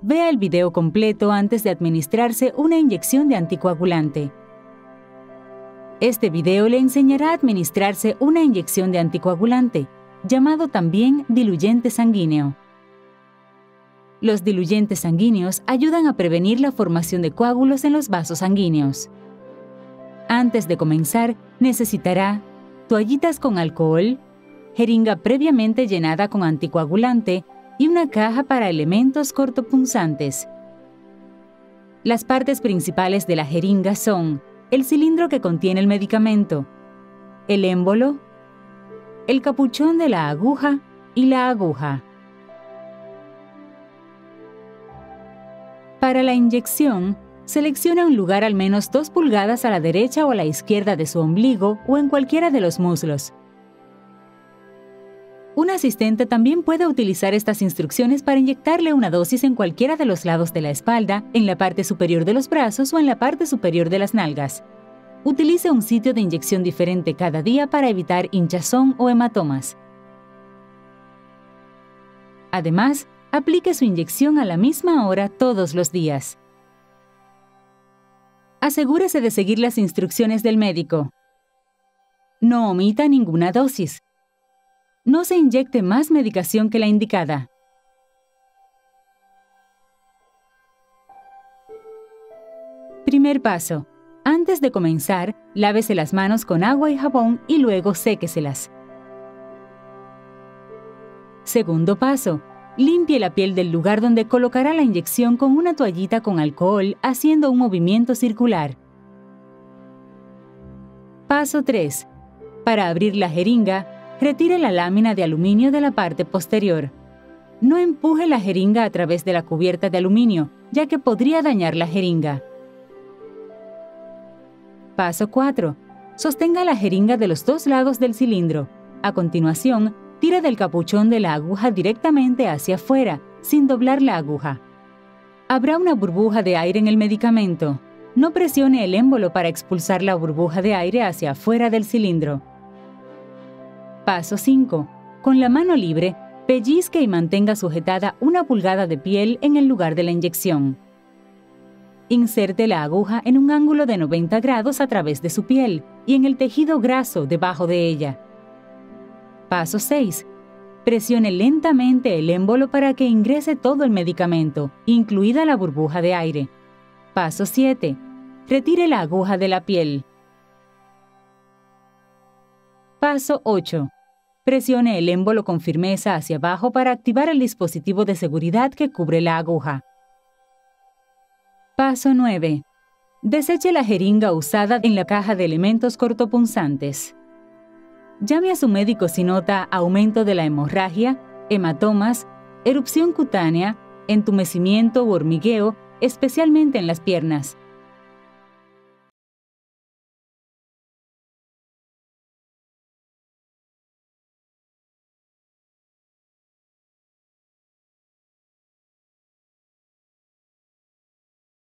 vea el video completo antes de administrarse una inyección de anticoagulante. Este video le enseñará a administrarse una inyección de anticoagulante, llamado también diluyente sanguíneo. Los diluyentes sanguíneos ayudan a prevenir la formación de coágulos en los vasos sanguíneos. Antes de comenzar, necesitará toallitas con alcohol, jeringa previamente llenada con anticoagulante y una caja para elementos cortopunzantes. Las partes principales de la jeringa son el cilindro que contiene el medicamento, el émbolo, el capuchón de la aguja y la aguja. Para la inyección, selecciona un lugar al menos 2 pulgadas a la derecha o a la izquierda de su ombligo o en cualquiera de los muslos. Un asistente también puede utilizar estas instrucciones para inyectarle una dosis en cualquiera de los lados de la espalda, en la parte superior de los brazos o en la parte superior de las nalgas. Utilice un sitio de inyección diferente cada día para evitar hinchazón o hematomas. Además, aplique su inyección a la misma hora todos los días. Asegúrese de seguir las instrucciones del médico. No omita ninguna dosis. No se inyecte más medicación que la indicada. Primer paso. Antes de comenzar, lávese las manos con agua y jabón y luego séqueselas. Segundo paso. Limpie la piel del lugar donde colocará la inyección con una toallita con alcohol haciendo un movimiento circular. Paso 3. Para abrir la jeringa, retire la lámina de aluminio de la parte posterior. No empuje la jeringa a través de la cubierta de aluminio, ya que podría dañar la jeringa. Paso 4. Sostenga la jeringa de los 2 lados del cilindro. A continuación, tire del capuchón de la aguja directamente hacia afuera, sin doblar la aguja. Habrá una burbuja de aire en el medicamento. No presione el émbolo para expulsar la burbuja de aire hacia afuera del cilindro. Paso 5. Con la mano libre, pellizque y mantenga sujetada 1 pulgada de piel en el lugar de la inyección. Inserte la aguja en un ángulo de 90 grados a través de su piel y en el tejido graso debajo de ella. Paso 6. Presione lentamente el émbolo para que ingrese todo el medicamento, incluida la burbuja de aire. Paso 7. Retire la aguja de la piel. Paso 8. Presione el émbolo con firmeza hacia abajo para activar el dispositivo de seguridad que cubre la aguja. Paso 9. Deseche la jeringa usada en la caja de elementos cortopunzantes. Llame a su médico si nota aumento de la hemorragia, hematomas, erupción cutánea, entumecimiento u hormigueo, especialmente en las piernas.